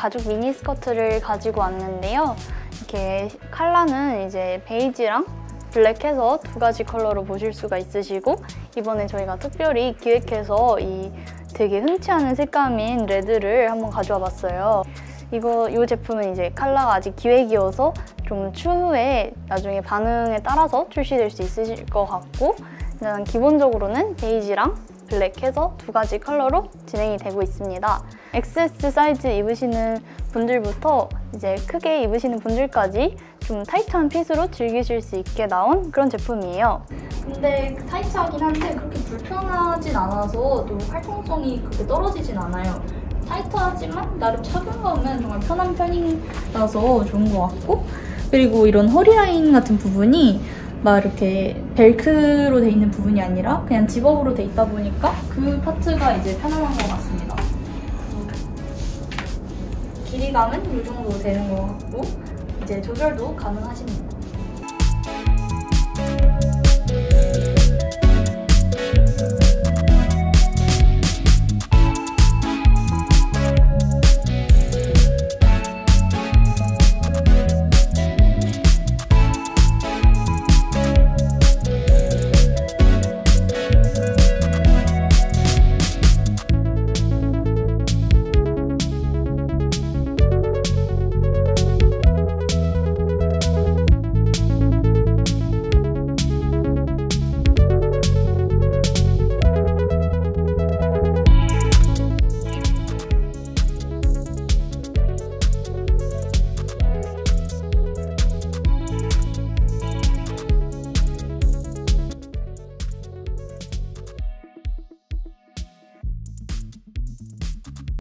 가죽 미니 스커트를 가지고 왔는데요. 이렇게 컬러는 이제 베이지랑 블랙해서 두 가지 컬러로 보실 수가 있으시고, 이번에 저희가 특별히 기획해서 이 되게 흔치 않은 색감인 레드를 한번 가져와 봤어요. 이 제품은 이제 컬러가 아직 기획이어서 좀 추후에 나중에 반응에 따라서 출시될 수 있으실 것 같고, 일단 기본적으로는 베이지랑 블랙해서 두 가지 컬러로 진행이 되고 있습니다. XS 사이즈 입으시는 분들부터 이제 크게 입으시는 분들까지 좀 타이트한 핏으로 즐기실 수 있게 나온 그런 제품이에요. 근데 타이트하긴 한데 그렇게 불편하진 않아서 또 활동성이 그렇게 떨어지진 않아요. 타이트하지만 나름 착용감은 정말 편한 편이라서 좋은 것 같고, 그리고 이런 허리라인 같은 부분이 막 이렇게 벨크로 돼 있는 부분이 아니라 그냥 집업으로 돼 있다 보니까 그 파트가 이제 편안한 것 같습니다. 길이감은 이 정도 되는 것 같고 이제 조절도 가능하십니다.